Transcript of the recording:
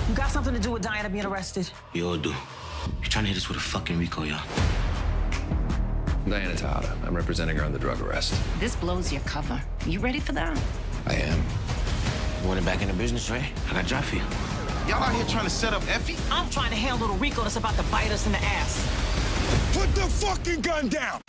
You got something to do with Diana being arrested? We all do. You're trying to hit us with a fucking R.I.C.O, y'all. Diana Tejada. I'm representing her on the drug arrest. This blows your cover. You ready for that? I am. You want it back in the business, right? I got a job for you. Y'all out here trying to set up Effie? I'm trying to handle the R.I.C.O that's about to bite us in the ass. Put the fucking gun down!